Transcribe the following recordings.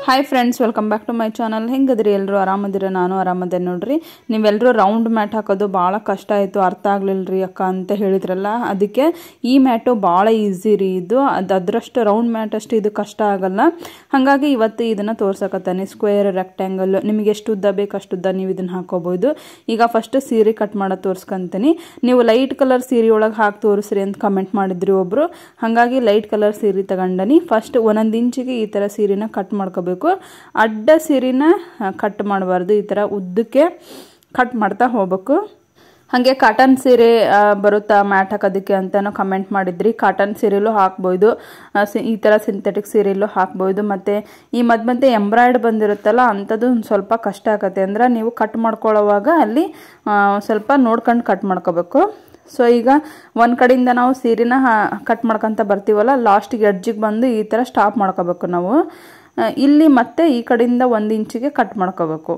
Hi friends, welcome back to my channel. ಹೆಂಗದ್ರಿ ಎಲ್ಲರೂ? ಆರಾಮದಿರ? ನಾನು ಆರಾಮದೆ ನೋಡ್ರಿ. ನೀವೆಲ್ಲರೂ ರೌಂಡ್ ಮ್ಯಾಟ್ ಹಾಕೋದು ಭಾಳ ಕಷ್ಟ ಆಯಿತು, ಅರ್ಥ ಆಗ್ಲಿಲ್ರಿ ಅಕ್ಕ ಅಂತ ಹೇಳಿದ್ರಲ್ಲ, ಅದಕ್ಕೆ ಈ ಮ್ಯಾಟು ಭಾಳ ಈಸಿ ರೀ. ಇದು ಅದರಷ್ಟು ರೌಂಡ್ ಮ್ಯಾಟ್ ಅಷ್ಟು ಇದು ಕಷ್ಟ ಆಗಲ್ಲ. ಹಾಗಾಗಿ ಇವತ್ತು ಇದನ್ನು ತೋರ್ಸಕತ್ತಾನೆ. ಸ್ಕ್ವೇರ್, ರೆಕ್ಟ್ಯಾಂಗಲ್, ನಿಮಗೆ ಎಷ್ಟು ಉದ್ದ ಬೇಕು ಅಷ್ಟು ಉದ್ದ ನೀವು ಇದನ್ನು ಹಾಕೋಬಹುದು. ಈಗ ಫಸ್ಟ್ ಸೀರೆ ಕಟ್ ಮಾಡೋದು ತೋರಿಸ್ಕೊಂತೀನಿ. ನೀವು ಲೈಟ್ ಕಲರ್ ಸೀರೆ ಒಳಗೆ ಹಾಕಿ ತೋರಿಸ್ರಿ ಅಂತ ಕಮೆಂಟ್ ಮಾಡಿದ್ರಿ ಒಬ್ರು. ಹಾಗಾಗಿ ಲೈಟ್ ಕಲರ್ ಸೀರೆ ತಗೊಂಡನಿ. ಫಸ್ಟ್ 1 ಇಂಚಿಗೆ ಈ ಥರ ಸೀರೆನ ಕಟ್ ಮಾಡ್ಕೋಬೇಕು. ಅಡ್ಡ ಸೀರೆನ ಕಟ್ ಮಾಡಬಾರ್ದು, ಈ ಥರ ಉದ್ದಕ್ಕೆ ಕಟ್ ಮಾಡ್ತಾ ಹೋಗ್ಬೇಕು. ಹಾಗೆ ಕಾಟನ್ ಸೀರೆ ಬರುತ್ತಾ ಮ್ಯಾಟ್ ಹಾಕೋದಕ್ಕೆ ಅಂತಲೂ ಕಮೆಂಟ್ ಮಾಡಿದ್ರಿ. ಕಾಟನ್ ಸೀರೆಲೂ ಹಾಕ್ಬೋದು, ಈ ಥರ ಸಿಂಥೆಟಿಕ್ ಸೀರೆಲೂ ಹಾಕ್ಬೋದು. ಮತ್ತು ಈ ಮಧ್ಯೆ ಎಂಬ್ರಾಯ್ಡ್ ಬಂದಿರುತ್ತಲ್ಲ, ಅಂಥದ್ದು ಸ್ವಲ್ಪ ಕಷ್ಟ ಆಗುತ್ತೆ. ಅಂದ್ರೆ ನೀವು ಕಟ್ ಮಾಡ್ಕೊಳ್ಳೋವಾಗ ಅಲ್ಲಿ ಸ್ವಲ್ಪ ನೋಡ್ಕೊಂಡು ಕಟ್ ಮಾಡ್ಕೋಬೇಕು. ಸೊ ಈಗ ಒಂದು ಕಡೆಯಿಂದ ನಾವು ಸೀರೆನ ಕಟ್ ಮಾಡ್ಕೊತ ಬರ್ತೀವಲ್ಲ, ಲಾಸ್ಟಿಗೆ ಎಡ್ಜಿಗೆ ಬಂದು ಈ ಥರ ಸ್ಟಾಪ್ ಮಾಡ್ಕೋಬೇಕು ನಾವು. ಇಲ್ಲಿ ಮತ್ತೆ ಈ ಕಡೆಯಿಂದ 1 ಇಂಚಿಗೆ ಕಟ್ ಮಾಡ್ಕೋಬೇಕು.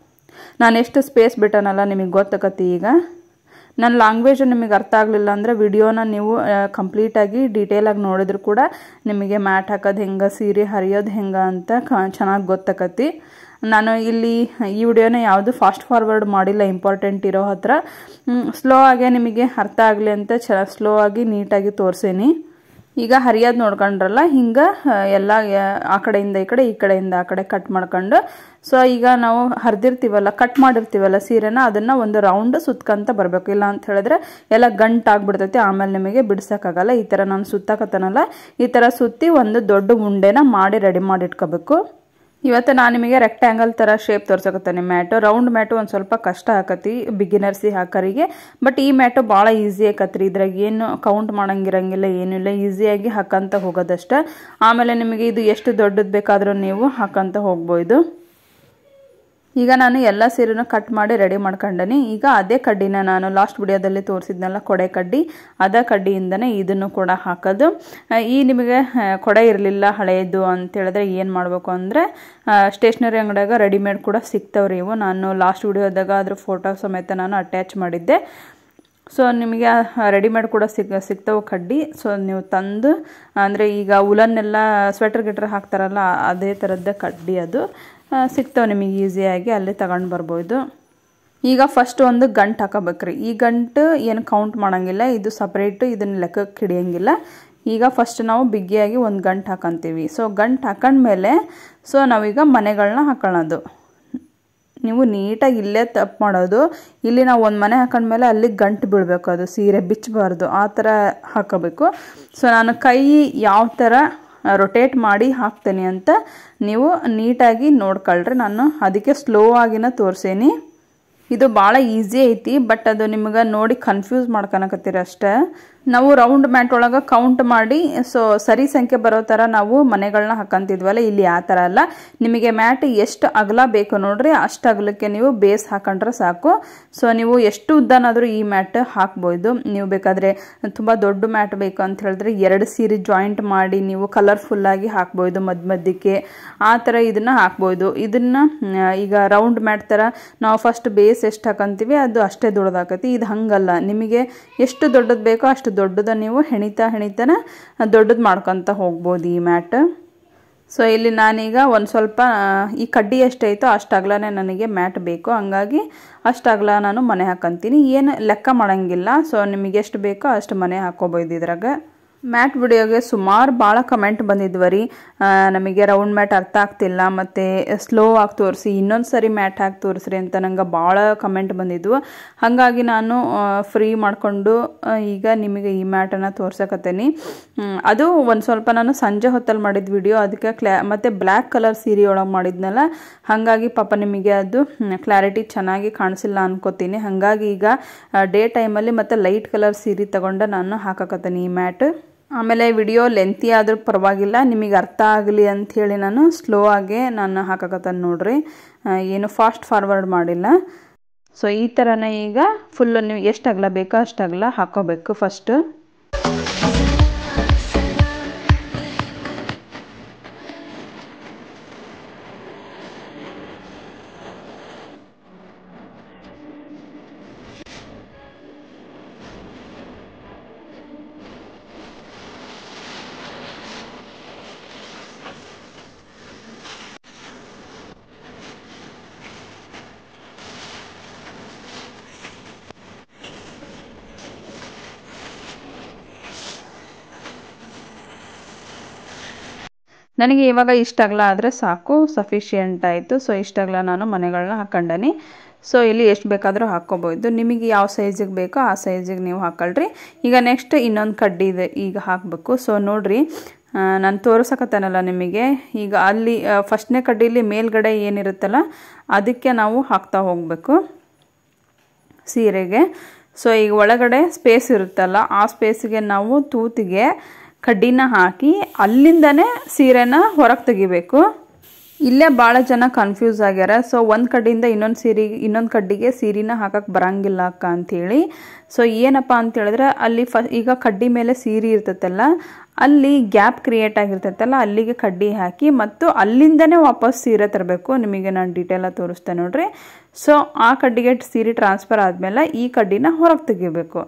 ನಾನು ಎಷ್ಟು ಸ್ಪೇಸ್ ಬಿಟ್ಟನಲ್ಲ ನಿಮಗೆ ಗೊತ್ತಾಗತ್ತೆ. ಈಗ ನನ್ನ ಲ್ಯಾಂಗ್ವೇಜ್ ನಿಮಗೆ ಅರ್ಥ ಆಗಲಿಲ್ಲ ಅಂದರೆ ವಿಡಿಯೋನ ನೀವು ಕಂಪ್ಲೀಟಾಗಿ ಡೀಟೇಲಾಗಿ ನೋಡಿದ್ರು ಕೂಡ ನಿಮಗೆ ಮ್ಯಾಟ್ ಹಾಕೋದು ಹೆಂಗೆ, ಸೀರೆ ಹರಿಯೋದು ಹೆಂಗೆ ಅಂತ ಚೆನ್ನಾಗಿ ಗೊತ್ತಾಗತ್ತೆ. ನಾನು ಇಲ್ಲಿ ಈ ವಿಡಿಯೋನ ಯಾವುದು ಫಾಸ್ಟ್ ಫಾರ್ವರ್ಡ್ ಮಾಡಿಲ್ಲ, ಇಂಪಾರ್ಟೆಂಟ್ ಇರೋ ಹತ್ರ ಸ್ಲೋ ಆಗಿ ನಿಮಗೆ ಅರ್ಥ ಆಗಲಿ ಅಂತ ಸ್ಲೋ ಆಗಿ ನೀಟಾಗಿ ತೋರಿಸೇನಿ. ಈಗ ಹರಿಯೋದು ನೋಡ್ಕೊಂಡ್ರಲ್ಲ, ಹಿಂಗೆ ಎಲ್ಲ ಆ ಕಡೆಯಿಂದ ಈ ಕಡೆ, ಈ ಕಡೆಯಿಂದ ಆ ಕಡೆ ಕಟ್ ಮಾಡ್ಕೊಂಡು, ಸೊ ಈಗ ನಾವು ಹರಿದಿರ್ತೀವಲ್ಲ, ಕಟ್ ಮಾಡಿರ್ತೀವಲ್ಲ ಸೀರೆನ, ಅದನ್ನು ಒಂದು ರೌಂಡ್ ಸುತ್ಕೊಂತ ಬರಬೇಕು. ಇಲ್ಲ ಅಂತ ಹೇಳಿದ್ರೆ ಎಲ್ಲ ಗಂಟಾಗ್ಬಿಡ್ತೈತಿ, ಆಮೇಲೆ ನಿಮಗೆ ಬಿಡ್ಸೋಕ್ಕಾಗಲ್ಲ. ಈ ಥರ ನಾನು ಸುತ್ತಕತ್ತನಲ್ಲ, ಈ ಥರ ಸುತ್ತಿ ಒಂದು ದೊಡ್ಡ ಉಂಡೆನ ಮಾಡಿ ರೆಡಿ ಮಾಡಿ ಇಟ್ಕೋಬೇಕು. ಇವತ್ತು ನಾನು ನಿಮಗೆ ರೆಕ್ಟ್ಯಾಂಗಲ್ ಥರ ಶೇಪ್ ತೋರ್ಸಕತ್ತೇನೆ. ಮ್ಯಾಟು ರೌಂಡ್ ಮ್ಯಾಟು ಒಂದು ಸ್ವಲ್ಪ ಕಷ್ಟ ಆಕತಿ ಬಿಗಿನರ್ಸಿ ಹಾಕೋರಿಗೆ, ಬಟ್ ಈ ಮ್ಯಾಟು ಭಾಳ ಈಸಿ ಆಕತ್ರಿ. ಇದ್ರಾಗ ಏನು ಕೌಂಟ್ ಮಾಡಂಗಿರಂಗಿಲ್ಲ, ಏನಿಲ್ಲ, ಈಸಿಯಾಗಿ ಹಾಕಂತ ಹೋಗೋದಷ್ಟೆ. ಆಮೇಲೆ ನಿಮಗೆ ಇದು ಎಷ್ಟು ದೊಡ್ಡದು ಬೇಕಾದರೂ ನೀವು ಹಾಕಂತ ಹೋಗ್ಬೋದು. ಈಗ ನಾನು ಎಲ್ಲ ಸೀರೆನೂ ಕಟ್ ಮಾಡಿ ರೆಡಿ ಮಾಡ್ಕೊಂಡನಿ. ಈಗ ಅದೇ ಕಡ್ಡಿನ ನಾನು ಲಾಸ್ಟ್ ವಿಡಿಯೋದಲ್ಲಿ ತೋರಿಸಿದ್ನಲ್ಲ, ಕೊಡೆ ಕಡ್ಡಿ, ಅದೇ ಕಡ್ಡಿಯಿಂದನೇ ಇದನ್ನು ಕೂಡ ಹಾಕೋದು. ಈ ನಿಮಗೆ ಕೊಡೆ ಇರಲಿಲ್ಲ ಹಳೆಯದು ಅಂತ ಹೇಳಿದ್ರೆ ಏನು ಮಾಡಬೇಕು ಅಂದರೆ, ಸ್ಟೇಷ್ನರಿ ಅಂಗಡಿಯಾಗ ರೆಡಿಮೇಡ್ ಕೂಡ ಸಿಗ್ತಾವ್ರಿ ಇವು. ನಾನು ಲಾಸ್ಟ್ ವಿಡಿಯೋದಾಗ ಅದ್ರ ಫೋಟೋ ಸಮೇತ ನಾನು ಅಟ್ಯಾಚ್ ಮಾಡಿದ್ದೆ. ಸೊ ನಿಮಗೆ ರೆಡಿಮೇಡ್ ಕೂಡ ಸಿಗ್ತಾವೆ ಕಡ್ಡಿ. ಸೊ ನೀವು ತಂದು, ಅಂದರೆ ಈಗ ಉಲನ್ನೆಲ್ಲ ಸ್ವೆಟರ್ ಗಿಟ್ರ್ ಹಾಕ್ತಾರಲ್ಲ, ಅದೇ ಥರದ್ದೇ ಕಡ್ಡಿ ಅದು ಸಿಗ್ತಾವೆ ನಿಮಗೆ ಈಸಿಯಾಗಿ, ಅಲ್ಲೇ ತಗೊಂಡು ಬರ್ಬೋದು. ಈಗ ಫಸ್ಟ್ ಒಂದು ಗಂಟು ಹಾಕೋಬೇಕ್ರಿ. ಈ ಗಂಟು ಏನು ಕೌಂಟ್ ಮಾಡೋಂಗಿಲ್ಲ, ಇದು ಸಪ್ರೇಟು, ಇದನ್ನು ಲೆಕ್ಕಕ್ಕೆ ಹಿಡಿಯೋಂಗಿಲ್ಲ. ಈಗ ಫಸ್ಟ್ ನಾವು ಬಿಗಿಯಾಗಿ ಒಂದು ಗಂಟು ಹಾಕೊಂತೀವಿ. ಸೊ ಗಂಟು ಹಾಕೊಂಡ್ಮೇಲೆ ಸೊ ನಾವೀಗ ಮನೆಗಳನ್ನ ಹಾಕೊಳ್ಳೋದು. ನೀವು ನೀಟಾಗಿ ಇಲ್ಲೇ ತಪ್ಪು ಮಾಡೋದು, ಇಲ್ಲಿ ನಾವು ಒಂದು ಮನೆ ಹಾಕೊಂಡ್ಮೇಲೆ ಅಲ್ಲಿ ಗಂಟು ಬೀಳಬೇಕು, ಅದು ಸೀರೆ ಬಿಚ್ಚಬಾರ್ದು, ಆ ಥರ ಹಾಕೋಬೇಕು. ಸೊ ನಾನು ಕೈ ಯಾವ ಥರ ರೊಟೇಟ್ ಮಾಡಿ ಹಾಕ್ತೇನೆ ಅಂತ ನೀವು ನೀಟಾಗಿ ನೋಡ್ಕೊಳ್ರಿ. ನಾನು ಅದಕ್ಕೆ ಸ್ಲೋ ಆಗಿನ ತೋರಿಸೇನಿ. ಇದು ಭಾಳ ಈಸಿ ಐತಿ, ಬಟ್ ಅದು ನಿಮಗೆ ನೋಡಿ ಕನ್ಫ್ಯೂಸ್ ಮಾಡ್ಕೊಳಕತ್ತೀರ ಅಷ್ಟೇ. ನಾವು ರೌಂಡ್ ಮ್ಯಾಟ್ ಒಳಗೆ ಕೌಂಟ್ ಮಾಡಿ ಸೊ ಸರಿ ಸಂಖ್ಯೆ ಬರೋ ಥರ ನಾವು ಮನೆಗಳನ್ನ ಹಾಕಂತಿದ್ವಲ್ಲ, ಇಲ್ಲಿ ಆ ಥರ ಅಲ್ಲ. ನಿಮಗೆ ಮ್ಯಾಟ್ ಎಷ್ಟು ಅಗಲ ಬೇಕು ನೋಡ್ರಿ, ಅಷ್ಟು ಅಗಲಕ್ಕೆ ನೀವು ಬೇಸ್ ಹಾಕೊಂಡ್ರೆ ಸಾಕು. ಸೊ ನೀವು ಎಷ್ಟು ಉದ್ದನಾದರೂ ಈ ಮ್ಯಾಟ್ ಹಾಕ್ಬೋದು. ನೀವು ಬೇಕಾದರೆ ತುಂಬ ದೊಡ್ಡ ಮ್ಯಾಟ್ ಬೇಕು ಅಂತ ಹೇಳಿದ್ರೆ 2 ಸೀರೆ ಜಾಯಿಂಟ್ ಮಾಡಿ ನೀವು ಕಲರ್ಫುಲ್ಲಾಗಿ ಹಾಕ್ಬೋದು ಮಧ್ಯಕ್ಕೆ, ಆ ಥರ ಇದನ್ನು ಹಾಕ್ಬೋದು. ಇದನ್ನು ಈಗ ರೌಂಡ್ ಮ್ಯಾಟ್ ಥರ ನಾವು ಫಸ್ಟ್ ಬೇಸ್ ಎಷ್ಟು ಹಾಕಂತೀವಿ ಅದು ಅಷ್ಟೇ ದೊಡ್ಡದಾಕತಿ. ಇದು ಹಂಗಲ್ಲ, ನಿಮಗೆ ಎಷ್ಟು ದೊಡ್ಡದು ಬೇಕೋ ಅಷ್ಟು ದೊಡ್ಡದ ನೀವು ಹೆಣಿತಾನೆ ದೊಡ್ಡದು ಮಾಡ್ಕೊತ ಹೋಗ್ಬೋದು ಈ ಮ್ಯಾಟ್. ಸೊ ಇಲ್ಲಿ ನಾನೀಗ ಒಂದು ಸ್ವಲ್ಪ ಈ ಕಡ್ಡಿ ಎಷ್ಟೈತೋ ಅಷ್ಟು ಅಗಲನೇ ನನಗೆ ಮ್ಯಾಟ್ ಬೇಕು, ಹಂಗಾಗಿ ಅಷ್ಟು ಅಗಲ ನಾನು ಮನೆ ಹಾಕಂತೀನಿ. ಏನು ಲೆಕ್ಕ ಮಾಡೋಂಗಿಲ್ಲ. ಸೊ ನಿಮಗೆ ಎಷ್ಟು ಬೇಕೋ ಅಷ್ಟು ಮನೆ ಹಾಕೋಬೋದು ಇದ್ರಾಗ. ಮ್ಯಾಟ್ ವಿಡಿಯೋಗೆ ಸುಮಾರು ಭಾಳ ಕಮೆಂಟ್ ಬಂದಿದ್ವು ರೀ, ನಮಗೆ ರೌಂಡ್ ಮ್ಯಾಟ್ ಅರ್ಥ ಆಗ್ತಿಲ್ಲ, ಮತ್ತು ಸ್ಲೋ ಆಗಿ ತೋರಿಸಿ, ಇನ್ನೊಂದು ಸರಿ ಮ್ಯಾಟ್ ಹಾಕಿ ತೋರಿಸ್ರಿ ಅಂತ ನಂಗೆ ಭಾಳ ಕಮೆಂಟ್ ಬಂದಿದ್ವು. ಹಾಗಾಗಿ ನಾನು ಫ್ರೀ ಮಾಡಿಕೊಂಡು ಈಗ ನಿಮಗೆ ಈ ಮ್ಯಾಟನ್ನು ತೋರ್ಸಕತ್ತೇನೆ. ಅದು ಒಂದು ಸ್ವಲ್ಪ ನಾನು ಸಂಜೆ ಹೊತ್ತಲ್ಲಿ ಮಾಡಿದ ವಿಡಿಯೋ, ಅದಕ್ಕೆ ಮತ್ತು ಬ್ಲ್ಯಾಕ್ ಕಲರ್ ಸೀರೆ ಒಳಗೆ ಮಾಡಿದ್ನಲ್ಲ, ಹಾಗಾಗಿ ಪಾಪ ನಿಮಗೆ ಅದು ಕ್ಲಾರಿಟಿ ಚೆನ್ನಾಗಿ ಕಾಣಿಸಿಲ್ಲ ಅನ್ಕೋತೀನಿ. ಹಾಗಾಗಿ ಈಗ ಡೇ ಟೈಮಲ್ಲಿ ಮತ್ತು ಲೈಟ್ ಕಲರ್ ಸೀರೆ ತಗೊಂಡು ನಾನು ಹಾಕಕತ್ತೇನೆ ಈ ಮ್ಯಾಟ್. ಆಮೇಲೆ ವಿಡಿಯೋ ಲೆಂತಿ ಆದರೂ ಪರವಾಗಿಲ್ಲ, ನಿಮಗೆ ಅರ್ಥ ಆಗಲಿ ಅಂಥೇಳಿ ನಾನು ಸ್ಲೋ ಆಗೇ ನಾನು ಹಾಕಕತ್ತೇನೆ ನೋಡ್ರಿ, ಏನು ಫಾಸ್ಟ್ ಫಾರ್ವರ್ಡ್ ಮಾಡಿಲ್ಲ. ಸೊ ಈ ಥರನೇ ಈಗ ಫುಲ್ಲು ನೀವು ಎಷ್ಟು ಅಗಲ ಬೇಕೋ ಅಷ್ಟು ಅಗಲ ಹಾಕೋಬೇಕು ಫಸ್ಟು. ನನಗೆ ಇವಾಗ ಇಷ್ಟ ಅಗಲ ಆದರೆ ಸಾಕು, ಸಫಿಷಿಯೆಂಟ್ ಆಯಿತು. ಸೊ ಇಷ್ಟ ಅಗಲ ನಾನು ಮನೆಗಳನ್ನ ಹಾಕೊಂಡನಿ. ಸೊ ಇಲ್ಲಿ ಎಷ್ಟು ಬೇಕಾದರೂ ಹಾಕ್ಕೋಬೋದು. ನಿಮಗೆ ಯಾವ ಸೈಜಿಗೆ ಬೇಕೋ ಆ ಸೈಜಿಗೆ ನೀವು ಹಾಕೊಳ್ರಿ. ಈಗ ನೆಕ್ಸ್ಟ್ ಇನ್ನೊಂದು ಕಡ್ಡಿ ಇದೆ, ಈಗ ಹಾಕಬೇಕು. ಸೊ ನೋಡಿರಿ, ನಾನು ತೋರಿಸಕತ್ತೇನಲ್ಲ ನಿಮಗೆ, ಈಗ ಅಲ್ಲಿ ಫಸ್ಟ್ನೇ ಕಡ್ಡಿಲಿ ಮೇಲ್ಗಡೆ ಏನಿರುತ್ತಲ್ಲ ಅದಕ್ಕೆ ನಾವು ಹಾಕ್ತಾ ಹೋಗಬೇಕು ಸೀರೆಗೆ. ಸೊ ಈಗ ಒಳಗಡೆ ಸ್ಪೇಸ್ ಇರುತ್ತಲ್ಲ ಆ ಸ್ಪೇಸಿಗೆ ನಾವು ತೂತಿಗೆ ಕಡ್ಡಿನ ಹಾಕಿ ಅಲ್ಲಿಂದನೇ ಸೀರೆನ ಹೊರಗೆ ತೆಗಿಬೇಕು. ಇಲ್ಲೇ ಭಾಳ ಜನ ಕನ್ಫ್ಯೂಸ್ ಆಗ್ಯಾರ. ಸೊ ಒಂದು ಕಡ್ಡಿಯಿಂದ ಇನ್ನೊಂದು ಕಡ್ಡಿಗೆ ಸೀರೆನ ಹಾಕಕ್ಕೆ ಬರಂಗಿಲ್ಲ ಅಕ್ಕ ಅಂಥೇಳಿ. ಸೊ ಏನಪ್ಪ ಅಂತ ಹೇಳಿದ್ರೆ ಅಲ್ಲಿ ಈಗ ಕಡ್ಡಿ ಮೇಲೆ ಸೀರೆ ಇರ್ತೈತಲ್ಲ ಅಲ್ಲಿ ಗ್ಯಾಪ್ ಕ್ರಿಯೇಟ್ ಆಗಿರ್ತೈತಲ್ಲ ಅಲ್ಲಿಗೆ ಕಡ್ಡಿ ಹಾಕಿ ಮತ್ತು ಅಲ್ಲಿಂದನೇ ವಾಪಸ್ ಸೀರೆ ತರಬೇಕು. ನಿಮಗೆ ನಾನು ಡೀಟೇಲಾಗಿ ತೋರಿಸ್ತೇನೆ ನೋಡ್ರಿ. ಸೊ ಆ ಕಡ್ಡಿಗೆ ಸೀರೆ ಟ್ರಾನ್ಸ್ಫರ್ ಆದಮೇಲೆ ಈ ಕಡ್ಡಿನ ಹೊರಗೆ ತೆಗಿಬೇಕು.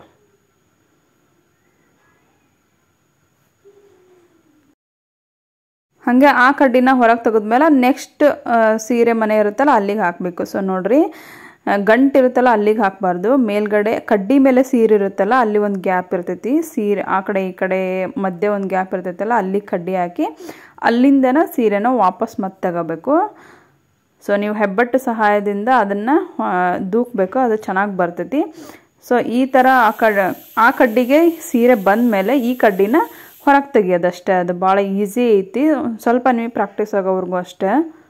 ಹಾಗೆ ಆ ಕಡ್ಡಿನ ಹೊರಗೆ ತೆಗೆದ್ಮೇಲೆ ನೆಕ್ಸ್ಟ್ ಸೀರೆ ಮನೆ ಇರುತ್ತಲ್ಲ ಅಲ್ಲಿಗೆ ಹಾಕಬೇಕು. ಸೊ ನೋಡಿರಿ, ಗಂಟು ಇರುತ್ತಲ್ಲ ಅಲ್ಲಿಗೆ ಹಾಕಬಾರ್ದು, ಮೇಲ್ಗಡೆ ಕಡ್ಡಿ ಮೇಲೆ ಸೀರೆ ಇರುತ್ತಲ್ಲ ಅಲ್ಲಿ ಒಂದು ಗ್ಯಾಪ್ ಇರ್ತೈತಿ, ಸೀರೆ ಆ ಕಡೆ ಈ ಕಡೆ ಮಧ್ಯೆ ಒಂದು ಗ್ಯಾಪ್ ಇರ್ತೈತಲ್ಲ ಅಲ್ಲಿಗೆ ಕಡ್ಡಿ ಹಾಕಿ ಅಲ್ಲಿಂದನ ಸೀರೆನ ವಾಪಸ್ ಮತ್ತೆ ತಗೋಬೇಕು. ಸೊ ನೀವು ಹೆಬ್ಬಟ್ಟು ಸಹಾಯದಿಂದ ಅದನ್ನು ದೂಕಬೇಕು, ಅದು ಚೆನ್ನಾಗಿ ಬರ್ತೈತಿ. ಸೊ ಈ ಥರ ಆ ಕಡ್ಡಿಗೆ ಸೀರೆ ಬಂದ ಮೇಲೆ ಈ ಕಡ್ಡಿನ ಹೊರಗೆ ತೆಗಿಯೋದಷ್ಟೇ. ಅದು ಭಾಳ ಈಸಿ ಐತಿ, ಸ್ವಲ್ಪ ನೀವು ಪ್ರಾಕ್ಟೀಸ್ ಆಗೋವರೆಗೂ ಅಷ್ಟೇ.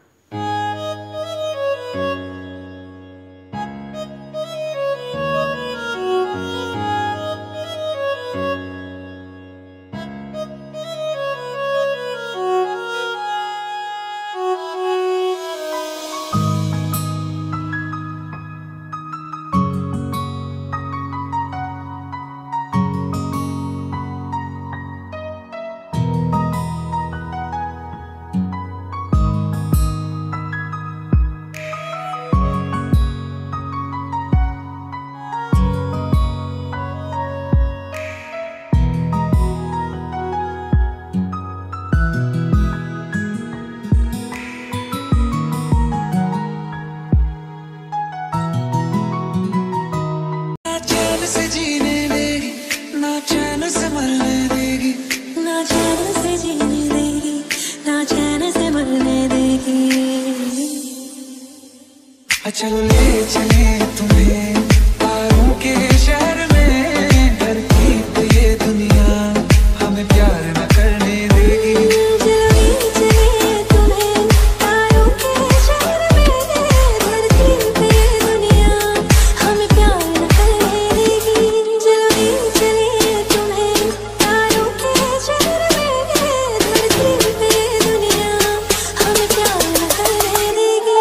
चलो ले चले तुम्हें तारों के शहर में, धरती पे ये दुनिया हमें प्यार न करने देगी। चलो ले चले तुम्हें तारों के शहर में, धरती पे ये दुनिया हमें प्यार न करने देगी। चलो ले चले तुम्हें तारों के शहर में, धरती पे ये दुनिया हमें प्यार न करने देगी।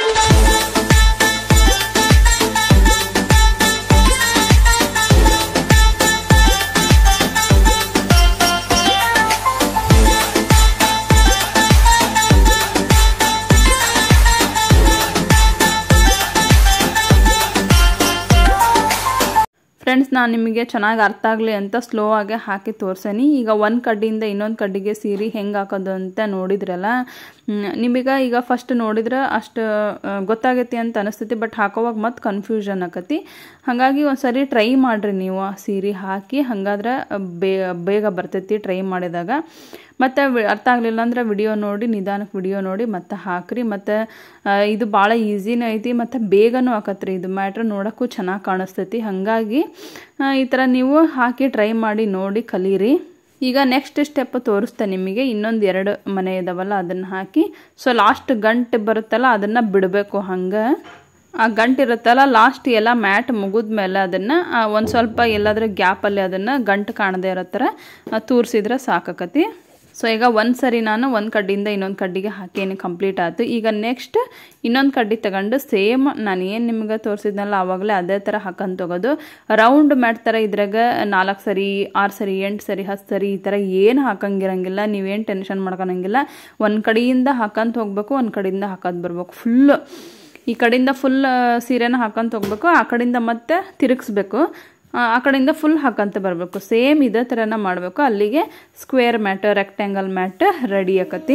ಫ್ರೆಂಡ್ಸ್, ನಾನು ನಿಮಗೆ ಚೆನ್ನಾಗಿ ಅರ್ಥ ಆಗಲಿ ಅಂತ ಸ್ಲೋ ಆಗಿ ಹಾಕಿ ತೋರ್ಸೇನಿ. ಈಗ ಒಂದು ಕಡ್ಡಿಯಿಂದ ಇನ್ನೊಂದು ಕಡ್ಡಿಗೆ ಸೀರೆ ಹೆಂಗೆ ಹಾಕೋದು ಅಂತ ನೋಡಿದ್ರಲ್ಲ. ನಿಮಗೆ ಈಗ ಫಸ್ಟ್ ನೋಡಿದ್ರೆ ಅಷ್ಟು ಗೊತ್ತಾಗೈತಿ ಅಂತ ಅನಿಸ್ತೈತಿ, ಬಟ್ ಹಾಕೋವಾಗ ಮತ್ತೆ ಕನ್ಫ್ಯೂಷನ್ ಆಕತಿ. ಹಾಗಾಗಿ ಒಂದ್ಸರಿ ಟ್ರೈ ಮಾಡಿರಿ ನೀವು ಆ ಸೀರೆ ಹಾಕಿ, ಹಾಗಾದ್ರೆ ಬೇಗ ಬರ್ತೈತಿ ಟ್ರೈ ಮಾಡಿದಾಗ. ಮತ್ತು ಅರ್ಥ ಆಗಲಿಲ್ಲ ಅಂದ್ರೆ ವಿಡಿಯೋ ನೋಡಿ, ನಿಧಾನಕ್ಕೆ ವಿಡಿಯೋ ನೋಡಿ ಮತ್ತೆ ಹಾಕ್ರಿ. ಮತ್ತು ಇದು ಭಾಳ ಈಸಿನೂ ಐತಿ ಮತ್ತು ಬೇಗನೂ ಆಕತ್ರಿ. ಇದು ಮ್ಯಾಟ್ರ್ ನೋಡೋಕ್ಕೂ ಚೆನ್ನಾಗಿ ಕಾಣಿಸ್ತೈತಿ. ಹಾಗಾಗಿ ಈ ಥರ ನೀವು ಹಾಕಿ ಟ್ರೈ ಮಾಡಿ ನೋಡಿ ಕಲೀರಿ. ಈಗ ನೆಕ್ಸ್ಟ್ ಸ್ಟೆಪ್ ತೋರಿಸ್ತೆ ನಿಮಗೆ. ಇನ್ನೊಂದು 2 ಮನೆ ಇದಾವಲ್ಲ ಅದನ್ನು ಹಾಕಿ, ಸೊ ಲಾಸ್ಟ್ ಗಂಟು ಬರುತ್ತಲ್ಲ ಅದನ್ನು ಬಿಡಬೇಕು. ಹಂಗೆ ಆ ಗಂಟು ಇರುತ್ತಲ್ಲ ಲಾಸ್ಟ್ ಎಲ್ಲ ಮ್ಯಾಟ್ ಮುಗಿದ್ಮೇಲೆ ಅದನ್ನು ಒಂದು ಸ್ವಲ್ಪ ಎಲ್ಲಾದ್ರೂ ಗ್ಯಾಪಲ್ಲಿ ಅದನ್ನು ಗಂಟು ಕಾಣದೇ ಇರೋ ಥರ ತೂರಿಸಿದ್ರೆ ಸಾಕಾಕತಿ. ಸೊ ಈಗ ಒಂದು ಸರಿ ನಾನು ಒಂದು ಕಡ್ಡಿಯಿಂದ ಇನ್ನೊಂದು ಕಡ್ಡಿಗೆ ಹಾಕೇನೆ ಕಂಪ್ಲೀಟ್ ಆಯಿತು. ಈಗ ನೆಕ್ಸ್ಟ್ ಇನ್ನೊಂದು ಕಡ್ಡಿ ತಗೊಂಡು ಸೇಮ್ ನಾನು ಏನು ನಿಮ್ಗೆ ತೋರಿಸಿದ್ನಲ್ಲ ಆವಾಗಲೇ ಅದೇ ಥರ ಹಾಕೊಂಡು ತಗೋದು. ರೌಂಡ್ ಮ್ಯಾಟ್ ಥರ ಇದ್ರಾಗ 4 ಸರಿ 6 ಸರಿ 8 ಸರಿ 10 ಸರಿ ಈ ಥರ ಏನು ಹಾಕಂಗಿರಂಗಿಲ್ಲ. ನೀವೇನು ಟೆನ್ಷನ್ ಮಾಡ್ಕೊಳಂಗಿಲ್ಲ. ಒಂದು ಕಡೆಯಿಂದ ಹಾಕಂತ ಹೋಗ್ಬೇಕು, ಒಂದು ಕಡೆಯಿಂದ ಹಾಕೋದು ಬರ್ಬೇಕು. ಫುಲ್ಲು ಈ ಕಡೆಯಿಂದ ಫುಲ್ ಸೀರೆನ ಹಾಕಂತ ಹೋಗ್ಬೇಕು, ಆ ಕಡೆಯಿಂದ ಮತ್ತೆ ತಿರುಗಿಸ್ಬೇಕು, ಆ ಕಡೆಯಿಂದ ಫುಲ್ ಹಾಕಂತ ಬರಬೇಕು. ಸೇಮ್ ಇದೇ ಥರನ ಮಾಡಬೇಕು. ಅಲ್ಲಿಗೆ square mat rectangle mat ready ಆಕತಿ.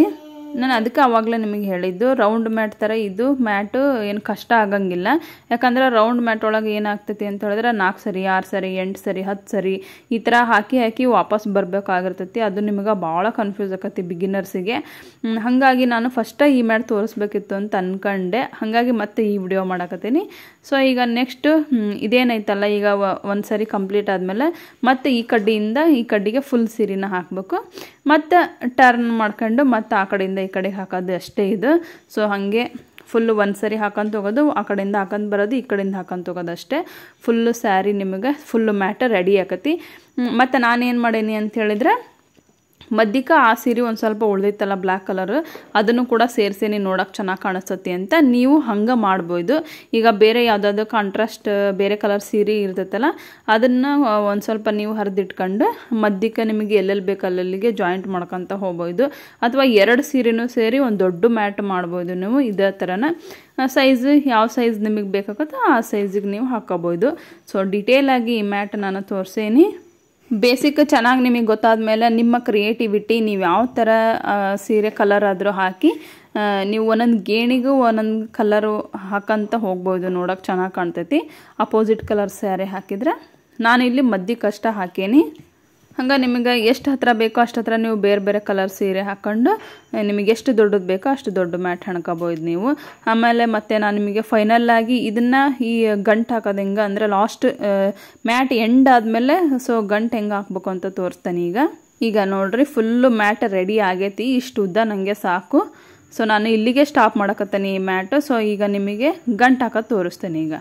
ನಾನು ಅದಕ್ಕೆ ಆವಾಗಲೇ ನಿಮಗೆ ಹೇಳಿದ್ದು ರೌಂಡ್ ಮ್ಯಾಟ್ ಥರ ಇದು ಮ್ಯಾಟು ಏನು ಕಷ್ಟ ಆಗಂಗಿಲ್ಲ. ಯಾಕಂದರೆ ರೌಂಡ್ ಮ್ಯಾಟ್ ಒಳಗೆ ಏನಾಗ್ತೈತಿ ಅಂತ ಹೇಳಿದ್ರೆ 4 ಸರಿ 6 ಸರಿ 8 ಸರಿ 10 ಸರಿ ಈ ಥರ ಹಾಕಿ ವಾಪಸ್ ಬರಬೇಕಾಗಿರ್ತೈತಿ. ಅದು ನಿಮಗೆ ಭಾಳ ಕನ್ಫ್ಯೂಸ್ ಆಕತಿ ಬಿಗಿನರ್ಸಿಗೆ. ಹಾಗಾಗಿ ನಾನು ಫಸ್ಟ್ ಈ ಮ್ಯಾಟ್ ತೋರಿಸ್ಬೇಕಿತ್ತು ಅಂತ ಅಂದ್ಕೊಂಡೆ. ಹಾಗಾಗಿ ಮತ್ತೆ ಈ ವಿಡಿಯೋ ಮಾಡಕತ್ತೀನಿ. ಸೊ ಈಗ ನೆಕ್ಸ್ಟ್ ಇದೇನೈತಲ್ಲ, ಈಗ ಒಂದು ಸರಿ ಕಂಪ್ಲೀಟ್ ಆದಮೇಲೆ ಮತ್ತೆ ಈ ಕಡ್ಡಿಯಿಂದ ಈ ಕಡ್ಡಿಗೆ ಫುಲ್ ಸೀರೆನ ಹಾಕಬೇಕು. ಮತ್ತು ಟರ್ನ್ ಮಾಡ್ಕೊಂಡು ಮತ್ತೆ ಆ ಕಡೆಯಿಂದ ಈ ಕಡೆಗೆ ಹಾಕೋದು ಅಷ್ಟೇ ಇದು. ಸೊ ಹಾಗೆ ಫುಲ್ಲು ಒಂದು ಸರಿ ಹಾಕೊಂತ ಹೋಗೋದು, ಆ ಕಡೆಯಿಂದ ಹಾಕೊಂತ ಬರೋದು, ಈ ಕಡೆಯಿಂದ ಹಾಕೊಂತ ಹೋಗೋದು ಅಷ್ಟೇ. ಫುಲ್ಲು ಸ್ಯಾರಿ ನಿಮಗೆ ಫುಲ್ಲು ಮ್ಯಾಟ ರೆಡಿ ಆಕತಿ. ಮತ್ತು ನಾನೇನು ಮಾಡೀನಿ ಅಂತ ಹೇಳಿದ್ರೆ ಮಧ್ಯಕ್ಕೆ ಆ ಸೀರೆ ಒಂದು ಸ್ವಲ್ಪ ಉಳ್ದೈತಲ್ಲ ಬ್ಲ್ಯಾಕ್ ಕಲರ್, ಅದನ್ನು ಕೂಡ ಸೇರಿಸೇನಿ ನೋಡೋಕೆ ಚೆನ್ನಾಗಿ ಕಾಣಿಸ್ತತಿ ಅಂತ ನೀವು ಹಂಗೆ ಮಾಡ್ಬೋದು. ಈಗ ಬೇರೆ ಯಾವುದಾದ್ರು ಕಾಂಟ್ರಾಸ್ಟ್ ಬೇರೆ ಕಲರ್ ಸೀರೆ ಇರ್ತೈತಲ್ಲ ಅದನ್ನು ಒಂದು ಸ್ವಲ್ಪ ನೀವು ಹರಿದಿಟ್ಕೊಂಡು ಮಧ್ಯಕ್ಕೆ ನಿಮಗೆ ಎಲ್ಲೆಲ್ಲಿ ಬೇಕು ಅಲ್ಲಿಗೆ ಜಾಯಿಂಟ್ ಮಾಡ್ಕೊತ ಹೋಗ್ಬೋದು. ಅಥವಾ 2 ಸೀರೆನೂ ಸೇರಿ ಒಂದು ದೊಡ್ಡ ಮ್ಯಾಟ್ ಮಾಡ್ಬೋದು ನೀವು. ಇದೇ ಥರನ ಸೈಜ್ ಯಾವ ಸೈಜ್ ನಿಮಗೆ ಬೇಕಾಗುತ್ತೋ ಆ ಸೈಜಿಗೆ ನೀವು ಹಾಕೋಬೋದು. ಸೊ ಡಿಟೇಲಾಗಿ ಈ ಮ್ಯಾಟ್ ನಾನು ತೋರಿಸೇನಿ. ಬೇಸಿಕ್ ಚೆನ್ನಾಗಿ ನಿಮಗೆ ಗೊತ್ತಾದ ಮೇಲೆ ನಿಮ್ಮ ಕ್ರಿಯೇಟಿವಿಟಿ ನೀವು ಯಾವ ಥರ ಸೀರೆ ಕಲರ್ ಆದರೂ ಹಾಕಿ ನೀವು ಒಂದೊಂದು ಗೇಣಿಗೂ ಒಂದೊಂದು ಕಲರು ಹಾಕಂತ ಹೋಗ್ಬೋದು. ನೋಡೋಕೆ ಚೆನ್ನಾಗಿ ಕಾಣ್ತೈತಿ. ಅಪೋಸಿಟ್ ಕಲರ್ ಸ್ಯಾರಿ ಹಾಕಿದರೆ ನಾನಿಲ್ಲಿ ಮಧ್ಯಕ್ಕಷ್ಟ ಹಾಕೇನಿ. ಹಂಗೆ ನಿಮಗೆ ಎಷ್ಟು ಹತ್ರ ಬೇಕೋ ಅಷ್ಟು ಹತ್ರ ನೀವು ಬೇರೆ ಬೇರೆ ಕಲರ್ ಸೀರೆ ಹಾಕ್ಕೊಂಡು ನಿಮಗೆ ಎಷ್ಟು ದೊಡ್ಡದು ಬೇಕೋ ಅಷ್ಟು ದೊಡ್ಡ ಮ್ಯಾಟ್ ಹಣ್ಕೋಬೋದು ನೀವು. ಆಮೇಲೆ ಮತ್ತೆ ನಾನು ನಿಮಗೆ ಫೈನಲ್ಲಾಗಿ ಇದನ್ನು ಈ ಗಂಟು ಹಾಕೋದು ಹೆಂಗೆ ಅಂದರೆ ಲಾಸ್ಟ್ ಮ್ಯಾಟ್ ಎಂಡ್ ಆದಮೇಲೆ ಸೊ ಗಂಟು ಹೆಂಗೆ ಹಾಕ್ಬೇಕು ಅಂತ ತೋರಿಸ್ತಾನೆ. ಈಗ ನೋಡ್ರಿ ಫುಲ್ಲು ಮ್ಯಾಟ್ ರೆಡಿ ಆಗೈತಿ. ಇಷ್ಟು ಉದ್ದ ನನಗೆ ಸಾಕು. ಸೊ ನಾನು ಇಲ್ಲಿಗೆ ಸ್ಟಾಪ್ ಮಾಡಕತ್ತೇನೆ ಈ ಮ್ಯಾಟು. ಸೊ ಈಗ ನಿಮಗೆ ಗಂಟು ಹಾಕೋದು ತೋರಿಸ್ತೇನೆ. ಈಗ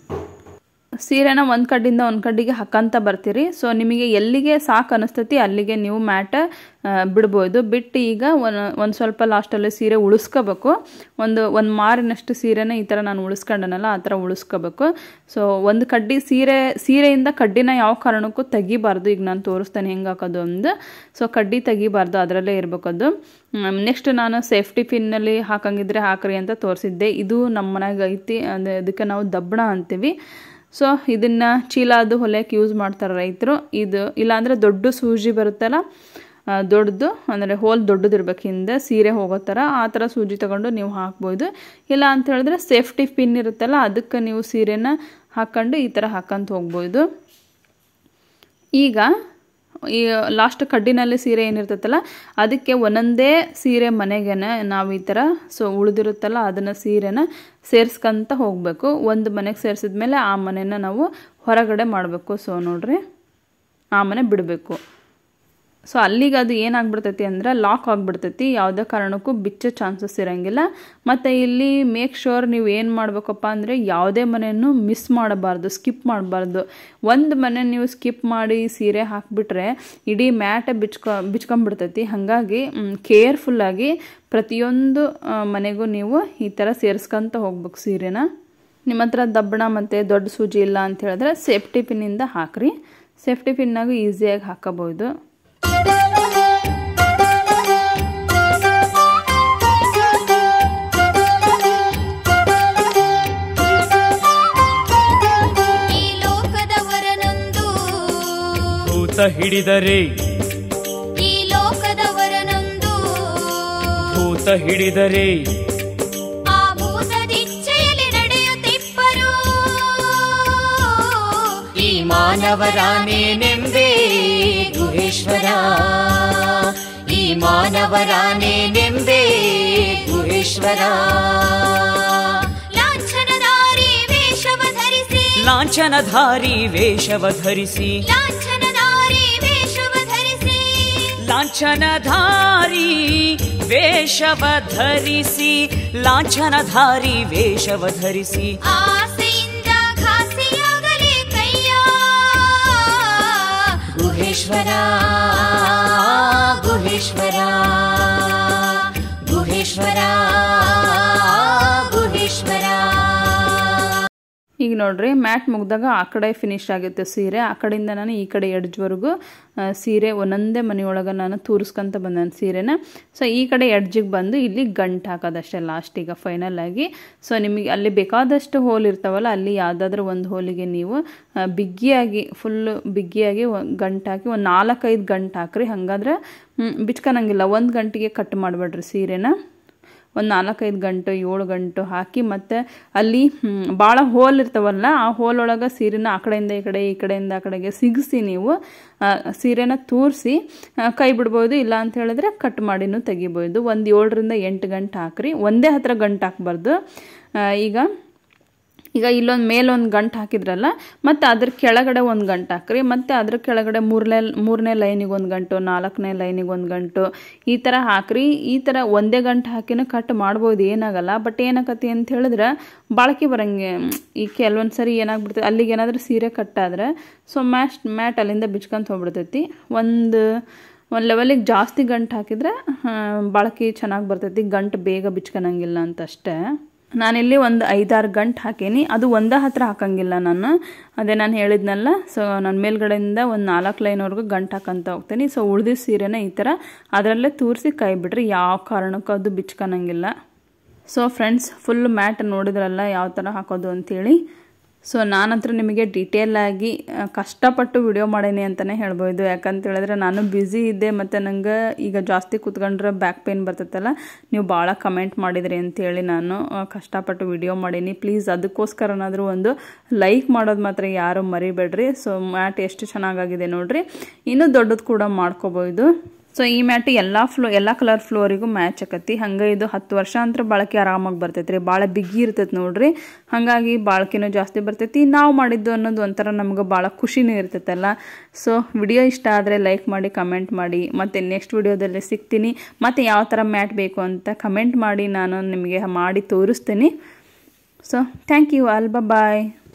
ಸೀರೆನ ಒಂದು ಕಡ್ಡಿಂದ ಒಂದು ಕಡ್ಡಿಗೆ ಹಾಕಂತ ಬರ್ತೀರಿ. ಸೊ ನಿಮಗೆ ಎಲ್ಲಿಗೆ ಸಾಕು ಅನಿಸ್ತತಿ ಅಲ್ಲಿಗೆ ನೀವು ಮ್ಯಾಟ್ ಬಿಡ್ಬೋದು. ಬಿಟ್ಟು ಈಗ ಒಂದು ಸ್ವಲ್ಪ ಲಾಸ್ಟಲ್ಲಿ ಸೀರೆ ಉಳಿಸ್ಕೋಬೇಕು. ಒಂದು ಮಾರಿನಷ್ಟು ಸೀರೆನ ಈ ಥರ ನಾನು ಉಳಿಸ್ಕೊಂಡನಲ್ಲ ಆ ಥರ ಉಳಿಸ್ಕೋಬೇಕು. ಸೊ ಒಂದು ಕಡ್ಡಿ ಸೀರೆಯಿಂದ ಕಡ್ಡಿನ ಯಾವ ಕಾರಣಕ್ಕೂ ತೆಗಿಬಾರ್ದು. ಈಗ ನಾನು ತೋರಿಸ್ತೇನೆ ಹೆಂಗೆ ಹಾಕೋದು ಒಂದು. ಸೊ ಕಡ್ಡಿ ತೆಗಿಬಾರ್ದು, ಅದರಲ್ಲೇ ಇರಬೇಕು ಅದು. ನೆಕ್ಸ್ಟ್ ನಾನು ಸೇಫ್ಟಿ ಪಿನ್ನಲ್ಲಿ ಹಾಕಂಗಿದ್ರೆ ಹಾಕ್ರಿ ಅಂತ ತೋರಿಸಿದ್ದೆ. ಇದು ನಮ್ಮ ಮನೆಗೆ ಐತಿ, ಅದಕ್ಕೆ ನಾವು ದಬ್ಬಣ ಅಂತೀವಿ. ಸೊ ಇದನ್ನು ಚೀಲ ಅದು ಹೊಲಿಯೋಕೆ ಯೂಸ್ ಮಾಡ್ತಾರೆ ರೈತರು. ಇದು ಇಲ್ಲಾಂದರೆ ದೊಡ್ಡ ಸೂಜಿ ಬರುತ್ತಲ್ಲ ದೊಡ್ಡದು, ಅಂದರೆ ಹೋಲ್ ದೊಡ್ಡದಿರ್ಬೇಕು ಹಿಂದೆ ಸೀರೆ ಹೋಗೋ ಥರ, ಆ ಥರ ಸೂಜಿ ತೊಗೊಂಡು ನೀವು ಹಾಕ್ಬೋದು. ಇಲ್ಲ ಅಂತ ಹೇಳಿದ್ರೆ ಸೇಫ್ಟಿ ಪಿನ್ ಇರುತ್ತಲ್ಲ ಅದಕ್ಕೆ ನೀವು ಸೀರೆನ ಹಾಕ್ಕೊಂಡು ಈ ಥರ ಹಾಕಂತ ಹೋಗ್ಬೋದು. ಈಗ ಈ ಲಾಸ್ಟ್ ಕಡ್ಡಿನಲ್ಲಿ ಸೀರೆ ಏನಿರ್ತೈತಲ್ಲ ಅದಕ್ಕೆ ಒಂದೊಂದೇ ಸೀರೆ ಮನೆಗೇನೆ ನಾವು ಈ ಥರ ಸೊ ಉಳಿದಿರುತ್ತಲ್ಲ ಅದನ್ನು ಸೀರೆನ ಸೇರಿಸ್ಕೊಂತ ಹೋಗಬೇಕು. ಒಂದು ಮನೆಗೆ ಸೇರಿಸಿದ್ಮೇಲೆ ಆ ಮನೆನ ನಾವು ಹೊರಗಡೆ ಮಾಡಬೇಕು. ಸೊ ನೋಡ್ರಿ ಆ ಮನೆ ಬಿಡಬೇಕು. ಸೊ ಅಲ್ಲಿಗೆ ಅದು ಏನಾಗ್ಬಿಡ್ತೈತಿ ಅಂದರೆ ಲಾಕ್ ಆಗಿಬಿಡ್ತೈತಿ. ಯಾವುದೇ ಕಾರಣಕ್ಕೂ ಬಿಚ್ಚೋ ಚಾನ್ಸಸ್ ಇರೋಂಗಿಲ್ಲ. ಮತ್ತು ಇಲ್ಲಿ ಮೇಕ್ ಶೋರ್ ನೀವು ಏನು ಮಾಡಬೇಕಪ್ಪ ಅಂದರೆ ಯಾವುದೇ ಮನೆಯನ್ನು ಮಿಸ್ ಮಾಡಬಾರ್ದು, ಸ್ಕಿಪ್ ಮಾಡಬಾರ್ದು. ಒಂದು ಮನೆ ನೀವು ಸ್ಕಿಪ್ ಮಾಡಿ ಸೀರೆ ಹಾಕಿಬಿಟ್ರೆ ಇಡೀ ಮ್ಯಾಟೇ ಬಿಚ್ಕೊಂಡ್ಬಿಡ್ತೈತಿ. ಹಾಗಾಗಿ ಕೇರ್ಫುಲ್ಲಾಗಿ ಪ್ರತಿಯೊಂದು ಮನೆಗೂ ನೀವು ಈ ಥರ ಸೇರಿಸ್ಕೊಂತ ಹೋಗ್ಬೇಕು ಸೀರೆನ. ನಿಮ್ಮ ಹತ್ರ ದಬ್ಬಣ ಮತ್ತು ದೊಡ್ಡ ಸೂಜಿ ಇಲ್ಲ ಅಂತ ಹೇಳಿದ್ರೆ ಸೇಫ್ಟಿ ಪಿನ್ನಿಂದ ಹಾಕ್ರಿ. ಸೇಫ್ಟಿ ಪಿನ್ನಾಗೂ ಈಸಿಯಾಗಿ ಹಾಕೋಬೋದು. ಭೂತ ಹಿಡಿದರೆ ಈ ಲೋಕದವರನೊಂದು ಭೂತ ಹಿಡಿದರೆ ಆ ಭೂತದಿಚ್ಛೆಯಲ್ಲಿ ನಡೆಯುತ್ತಿಪ್ಪರು ಈ ಮಾನವರಾನೇನೆಂಬೆ ಗುಹೇಶ್ವರ, ಈ ಮಾನವರಾನೇನೆಂಬೆ ಗುಹೇಶ್ವರ. ಲಾಂಛನಧಾರಿ ವೇಷವ ಧರಿಸಿ ಲಾಂಛನಧಾರಿ ವೇಷವ ಧರಿಸಿ ಲಾಂಛನಧಾರಿ ವೇಷವ ಧರಿಸಿ ಲಾಂಛನಧಾರಿ ವೇಷವ ಧರಿಸಿ ಲಾಂಛನಧಾರಿ ವೇಷವ ಧರಿಸಿ ಆಸೆಯಿಂದ ಘಾಸಿಯಾಗಲಿ ಕೈಯ ಗುಹೇಶ್ವರ ಗುಹೇಶ್ವರ ಗುಹೇಶ್ವರ ಗುಹೇಶ್ವರ. ಈಗ ನೋಡ್ರಿ ಮ್ಯಾಟ್ ಮುಗ್ದಾಗ ಆ ಕಡೆ ಫಿನಿಶ್ ಆಗಿತ್ತು ಸೀರೆ, ಆ ಕಡೆಯಿಂದ ನಾನು ಈ ಕಡೆ ಎಡ್ಜ್ವರೆಗೂ ಸೀರೆ ಒಂದೊಂದೇ ಮನೆಯೊಳಗೆ ನಾನು ತೂರಿಸ್ಕೊಂತ ಬಂದೆ ಸೀರೆನ. ಸೊ ಈ ಕಡೆ ಎಡ್ಜಿಗೆ ಬಂದು ಇಲ್ಲಿ ಗಂಟು ಹಾಕೋದಷ್ಟೇ ಲಾಸ್ಟ್ ಈಗ ಫೈನಲ್ ಆಗಿ. ಸೊ ನಿಮಗೆ ಅಲ್ಲಿ ಬೇಕಾದಷ್ಟು ಹೋಲ್ ಇರ್ತಾವಲ್ಲ, ಅಲ್ಲಿ ಯಾವುದಾದ್ರೂ ಒಂದು ಹೋಲಿಗೆ ನೀವು ಬಿಗಿಯಾಗಿ ಫುಲ್ಲು ಬಿಗಿಯಾಗಿ ಗಂಟು ಹಾಕಿ ಒಂದು 4-5 ಗಂಟು ಹಾಕ್ರಿ. ಹಾಗಾದ್ರೆ ಬಿಚ್ಕೊಳಂಗಿಲ್ಲ. 1 ಗಂಟೆಗೆ ಕಟ್ ಮಾಡಿಬಿಡ್ರಿ ಸೀರೆನ. ಒಂದು 4-5 ಗಂಟು 7 ಗಂಟು ಹಾಕಿ, ಮತ್ತು ಅಲ್ಲಿ ಭಾಳ ಹೋಲ್ ಇರ್ತಾವಲ್ಲ, ಆ ಹೋಲ್ ಒಳಗೆ ಸೀರೆನ ಆ ಕಡೆಯಿಂದ ಈ ಕಡೆ ಈ ಕಡೆಯಿಂದ ಆ ಕಡೆಗೆ ಸಿಗಿಸಿ ನೀವು ಸೀರೆನ ತೂರಿಸಿ ಕೈ ಬಿಡ್ಬೋದು. ಇಲ್ಲ ಅಂತ ಹೇಳಿದ್ರೆ ಕಟ್ ಮಾಡಿನೂ ತೆಗಿಬೋದು. ಒಂದು 7-8 ಗಂಟು ಹಾಕ್ರಿ, ಒಂದೇ ಹತ್ರ ಗಂಟು ಹಾಕ್ಬಾರ್ದು. ಈಗ ಇಲ್ಲೊಂದು ಮೇಲೊಂದು ಗಂಟು ಹಾಕಿದ್ರಲ್ಲ, ಮತ್ತು ಅದ್ರ ಕೆಳಗಡೆ ಒಂದು ಗಂಟು ಹಾಕ್ರಿ, ಮತ್ತು ಅದ್ರ ಕೆಳಗಡೆ ಮೂರನೇ ಲೈನಿಗೆ ಒಂದು ಗಂಟು, 4ನೇ ಲೈನಿಗೆ ಒಂದು ಗಂಟು, ಈ ಥರ ಹಾಕ್ರಿ. ಈ ಥರ ಒಂದೇ ಗಂಟು ಹಾಕಿನ ಕಟ್ ಮಾಡ್ಬೋದು, ಏನಾಗಲ್ಲ. ಬಟ್ ಏನಾಗತ್ತೆ ಅಂತ ಹೇಳಿದ್ರೆ ಬಾಳ್ಕೆ ಬರಂಗೆ. ಈ ಕೆಲವೊಂದು ಸರಿ ಏನಾಗ್ಬಿಡ್ತದೆ, ಅಲ್ಲಿಗೆ ಏನಾದರೂ ಸೀರೆ ಕಟ್ಟಾದ್ರೆ ಸೊ ಮ್ಯಾಟ್ ಅಲ್ಲಿಂದ ಬಿಚ್ಕೊಂತ ಹೋಗ್ಬಿಡ್ತೈತಿ. ಒಂದು ಲೆವೆಲಿಗೆ ಜಾಸ್ತಿ ಗಂಟು ಹಾಕಿದ್ರೆ ಬಾಳ್ಕೆ ಚೆನ್ನಾಗಿ ಬರ್ತೈತಿ, ಗಂಟು ಬೇಗ ಬಿಚ್ಕೊಳಂಗಿಲ್ಲ ಅಂತ ಅಷ್ಟೇ. ನಾನಿಲ್ಲಿ ಒಂದು 5-6 ಗಂಟು ಹಾಕೀನಿ. ಅದು ಒಂದೇ ಹತ್ರ ಹಾಕಂಗಿಲ್ಲ ನಾನು, ಅದೇ ನಾನು ಹೇಳಿದ್ನಲ್ಲ. ಸೊ ನಾನು ಮೇಲ್ಗಡೆಯಿಂದ ಒಂದು 4 ಲೈನ್ವರೆಗೂ ಗಂಟು ಹಾಕಂತ ಹೋಗ್ತೀನಿ. ಸೊ ಉಳಿದಿದ್ದ ಸೀರೆನ ಈ ಥರ ಅದರಲ್ಲೇ ತೂರಿಸಿ ಕೈ ಬಿಡ್ರಿ, ಯಾವ ಕಾರಣಕ್ಕೂ ಅದು ಬಿಚ್ಕೊಳಂಗಿಲ್ಲ. ಸೊ ಫ್ರೆಂಡ್ಸ್, ಫುಲ್ ಮ್ಯಾಟ್ ನೋಡಿದ್ರಲ್ಲ ಯಾವ ಥರ ಹಾಕೋದು ಅಂಥೇಳಿ. ಸೊ ನಾನಂತೂ ನಿಮಗೆ ಡೀಟೇಲಾಗಿ ಕಷ್ಟಪಟ್ಟು ವಿಡಿಯೋ ಮಾಡೀನಿ ಅಂತಲೇ ಹೇಳ್ಬೋದು. ಯಾಕಂತ ಹೇಳಿದ್ರೆ ನಾನು ಬ್ಯುಸಿ ಇದ್ದೆ, ಮತ್ತು ನಂಗೆ ಈಗ ಜಾಸ್ತಿ ಕೂತ್ಕೊಂಡ್ರೆ ಬ್ಯಾಕ್ ಪೇನ್ ಬರ್ತೈತಲ್ಲ, ನೀವು ಭಾಳ ಕಮೆಂಟ್ ಮಾಡಿದ್ರಿ ಅಂತೇಳಿ ನಾನು ಕಷ್ಟಪಟ್ಟು ವಿಡಿಯೋ ಮಾಡೀನಿ. ಪ್ಲೀಸ್ ಅದಕ್ಕೋಸ್ಕರನಾದರೂ ಒಂದು ಲೈಕ್ ಮಾಡೋದು ಮಾತ್ರ ಯಾರು ಮರಿಬೇಡ್ರಿ. ಸೊ ಮ್ಯಾಟ್ ಎಷ್ಟು ಚೆನ್ನಾಗಾಗಿದೆ ನೋಡ್ರಿ, ಇನ್ನೂ ದೊಡ್ಡದು ಕೂಡ ಮಾಡ್ಕೋಬೋದು. ಸೊ ಈ ಮ್ಯಾಟ್ ಎಲ್ಲ ಕಲರ್ ಫ್ಲೋರಿಗೂ ಮ್ಯಾಚ್ ಆಕತಿ. ಹಂಗೆ ಇದು 10 ವರ್ಷ ಅಂತ ಬಾಳಿಕೆ ಆರಾಮಾಗಿ ಬರ್ತೈತಿ ರೀ. ಭಾಳ ಬಿಗಿ ಇರ್ತೈತಿ ನೋಡ್ರಿ, ಹಾಗಾಗಿ ಬಾಳಿಕೆನೂ ಜಾಸ್ತಿ ಬರ್ತೈತಿ. ನಾವು ಮಾಡಿದ್ದು ಅನ್ನೋದು ಒಂಥರ ನಮ್ಗೆ ಭಾಳ ಖುಷಿನೂ ಇರ್ತೈತಲ್ಲ. ಸೊ ವಿಡಿಯೋ ಇಷ್ಟ ಆದರೆ ಲೈಕ್ ಮಾಡಿ, ಕಮೆಂಟ್ ಮಾಡಿ. ಮತ್ತು ನೆಕ್ಸ್ಟ್ ವಿಡಿಯೋದಲ್ಲಿ ಸಿಗ್ತೀನಿ. ಮತ್ತು ಯಾವ ಥರ ಮ್ಯಾಟ್ ಬೇಕು ಅಂತ ಕಮೆಂಟ್ ಮಾಡಿ, ನಾನು ನಿಮಗೆ ಮಾಡಿ ತೋರಿಸ್ತೀನಿ. So thank you all, bye.